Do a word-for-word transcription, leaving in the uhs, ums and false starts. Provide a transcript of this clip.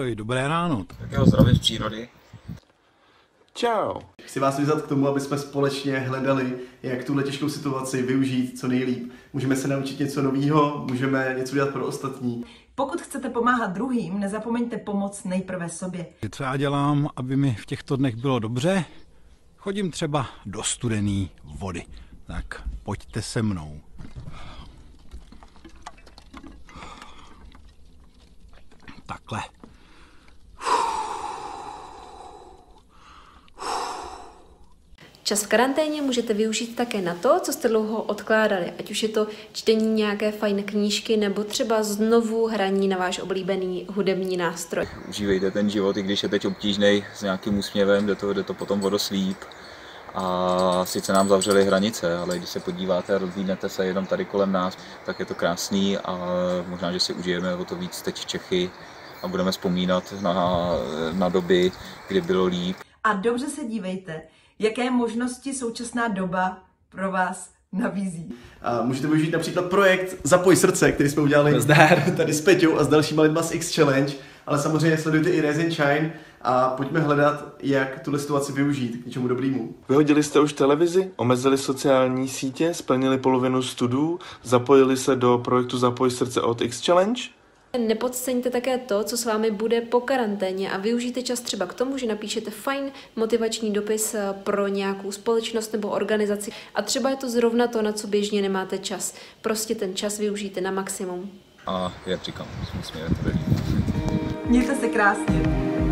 Ahoj, dobré ráno. Tak jo, zdravím z přírody. Čau. Chci vás vyzvat k tomu, aby jsme společně hledali, jak tuhle těžkou situaci využít co nejlíp. Můžeme se naučit něco nového, můžeme něco dělat pro ostatní. Pokud chcete pomáhat druhým, nezapomeňte pomoct nejprve sobě. Co já dělám, aby mi v těchto dnech bylo dobře? Chodím třeba do studené vody. Tak pojďte se mnou. Takhle. Čas v karanténě můžete využít také na to, co jste dlouho odkládali, ať už je to čtení nějaké fajn knížky nebo třeba znovu hraní na váš oblíbený hudební nástroj. Užívejte ten život, i když je teď obtížnej, s nějakým úsměvem, jde to, jde to potom vodoslíp. A sice nám zavřely hranice, ale když se podíváte a rozhlídnete se jenom tady kolem nás, tak je to krásný a možná, že si užijeme o to víc teď Čechy a budeme vzpomínat na, na doby, kdy bylo líp. A dobře se dívejte, jaké možnosti současná doba pro vás nabízí. A můžete využít například projekt Zapoj srdce, který jsme udělali Zdar. tady s Peťou a s dalšíma lidma z X Challenge, ale samozřejmě sledujte i Rise and Shine a pojďme hledat, jak tuhle situaci využít k něčemu dobrýmu. Vyhodili jste už televizi, omezili sociální sítě, splnili polovinu studů, zapojili se do projektu Zapoj srdce od X Challenge? Nepodceňte také to, co s vámi bude po karanténě a využijte čas třeba k tomu, že napíšete fajn motivační dopis pro nějakou společnost nebo organizaci a třeba je to zrovna to, na co běžně nemáte čas. Prostě ten čas využijte na maximum. A jak říkám, jsme směrem tady. Mějte se krásně.